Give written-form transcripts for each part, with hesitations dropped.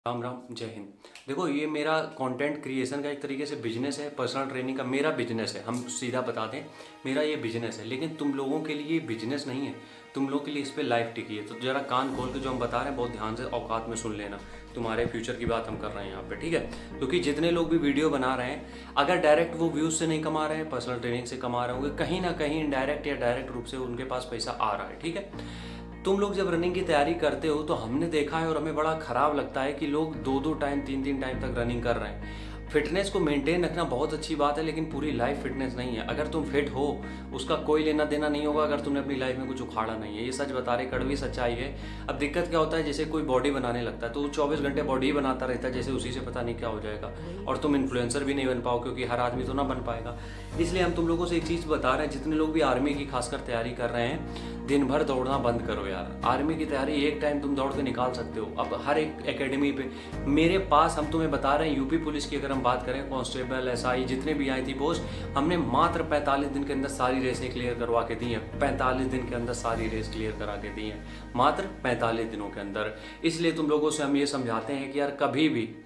राम राम, जय हिंद। देखो, ये मेरा कंटेंट क्रिएशन का एक तरीके से बिजनेस है। पर्सनल ट्रेनिंग का मेरा बिजनेस है, हम सीधा बता दें, मेरा ये बिजनेस है। लेकिन तुम लोगों के लिए ये बिजनेस नहीं है, तुम लोगों के लिए इस पर लाइफ टिकी है। तो जरा कान खोल के जो हम बता रहे हैं बहुत ध्यान से औकात में सुन लेना। तुम्हारे फ्यूचर की बात हम कर रहे हैं यहाँ पे, ठीक है? क्योंकि जितने लोग भी वीडियो बना रहे हैं, अगर डायरेक्ट वो व्यूज़ से नहीं कमा रहे हैं, पर्सनल ट्रेनिंग से कमा रहे होंगे, कहीं ना कहीं इनडायरेक्ट या डायरेक्ट रूप से उनके पास पैसा आ रहा है, ठीक है? तुम लोग जब रनिंग की तैयारी करते हो तो हमने देखा है और हमें बड़ा खराब लगता है कि लोग दो दो टाइम तीन तीन टाइम तक रनिंग कर रहे हैं। फिटनेस को मेंटेन रखना बहुत अच्छी बात है, लेकिन पूरी लाइफ फिटनेस नहीं है। अगर तुम फिट हो उसका कोई लेना देना नहीं होगा अगर तुमने अपनी लाइफ में कुछ उखाड़ा नहीं है। ये सच बता रहे, कड़वी सच्चाई है। अब दिक्कत क्या होता है, जैसे कोई बॉडी बनाने लगता है तो वो 24 घंटे बॉडी ही बनाता रहता है, जैसे उसी से पता नहीं क्या हो जाएगा। और तुम इन्फ्लुएंसर भी नहीं बन पाओ, क्योंकि हर आदमी तो ना बन पाएगा। इसलिए हम तुम लोगों से एक चीज़ बता रहे हैं, जितने लोग भी आर्मी की खासकर तैयारी कर रहे हैं, दिन भर दौड़ना बंद करो यार। आर्मी की तैयारी एक टाइम तुम दौड़ के निकाल सकते हो। अब हर एक एकेडमी पे मेरे पास, हम तुम्हें बता रहे हैं, यूपी पुलिस की अगर हम बात करें, कांस्टेबल, एसआई, जितने भी आई थी पोस्ट, हमने मात्र 45 दिन के अंदर सारी रेसें क्लियर करवा के दी हैं। 45 दिन के अंदर सारी रेस क्लियर करा के दी हैं, मात्र 45 दिनों के अंदर। इसलिए तुम लोगों से हम ये समझाते हैं कि यार कभी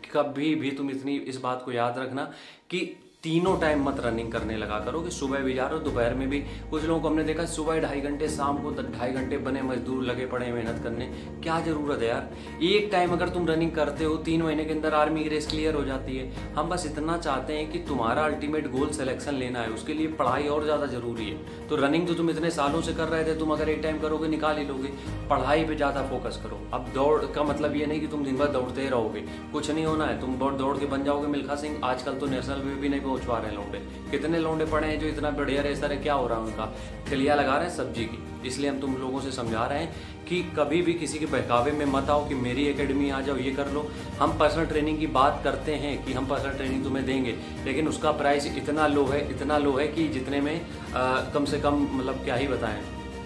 भी तुम इतनी इस बात को याद रखना कि तीनों टाइम मत रनिंग करने लगा करो, कि सुबह भी जा रहे हो, दोपहर में भी। कुछ लोगों को हमने देखा सुबह 2.5 घंटे, शाम को 2.5 घंटे बने मजदूर लगे पड़े मेहनत करने। क्या जरूरत है यार? एक टाइम अगर तुम रनिंग करते हो 3 महीने के अंदर आर्मी की रेस क्लियर हो जाती है। हम बस इतना चाहते हैं कि तुम्हारा अल्टीमेट गोल सिलेक्शन लेना है, उसके लिए पढ़ाई और ज़्यादा जरूरी है। तो रनिंग तो तुम इतने सालों से कर रहे थे, तुम अगर एक टाइम करोगे निकाल ही लोगे। पढ़ाई पर ज़्यादा फोकस करो। अब दौड़ का मतलब ये नहीं कि तुम दिन भर दौड़ते रहोगे, कुछ नहीं होना है। तुम दौड़ के बन जाओगे मिल्खा सिंह। आजकल तो नेशनल में भी नहीं पहुँच पा रहे हैं लौंडे। कितने लौंडे पड़े हैं जो इतना बढ़िया रेसर है, क्या हो रहा है उनका? ठिलिया लगा रहे हैं सब्जी की। इसलिए हम तुम लोगों से समझा रहे हैं कि कभी भी किसी के बहकावे में मत आओ कि मेरी एकेडमी आ जाओ, ये कर लो। हम पर्सनल ट्रेनिंग की बात करते हैं कि हम पर्सनल ट्रेनिंग तुम्हें देंगे, लेकिन उसका प्राइस इतना लो है कि जितने में कम से कम, मतलब क्या ही बताएं,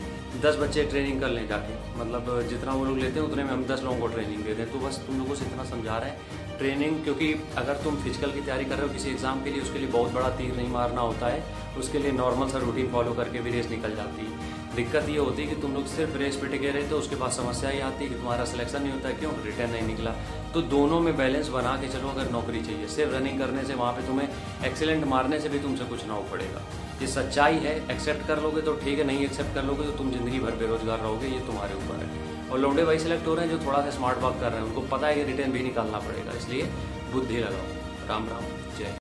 10 बच्चे ट्रेनिंग कर लें जाके। मतलब जितना वो लोग लेते हैं उतने में हम 10 लोगों को ट्रेनिंग देते हैं। तो बस तुम लोगों से इतना समझा रहे हैं, ट्रेनिंग, क्योंकि अगर तुम फिजिकल की तैयारी कर रहे हो किसी एग्जाम के लिए, उसके लिए बहुत बड़ा तीर नहीं मारना होता है। उसके लिए नॉर्मल सा रूटीन फॉलो करके भी रेस निकल जाती है। दिक्कत ये होती है कि तुम लोग सिर्फ रेस पे टिके रहते हो, उसके बाद समस्या ये आती है कि तुम्हारा सिलेक्शन नहीं होता है। क्यों? रिटर्न नहीं निकला। तो दोनों में बैलेंस बना के चलो। अगर नौकरी चाहिए, सिर्फ रनिंग करने से, वहाँ पे तुम्हें एक्सीलेंट मारने से भी तुमसे कुछ ना हो पड़ेगा। ये सच्चाई है। एक्सेप्ट कर लोगे तो ठीक है, नहीं एक्सेप्ट कर लोगे तो तुम जिंदगी भर बेरोजगार रहोगे। ये तुम्हारे ऊपर है। और लौंडे भाई सिलेक्ट हो रहे हैं जो थोड़ा सा स्मार्ट वर्क कर रहे हैं, उनको पता है कि रिटर्न भी निकालना पड़ेगा। इसलिए बुद्धि लगाओ। राम राम, जय।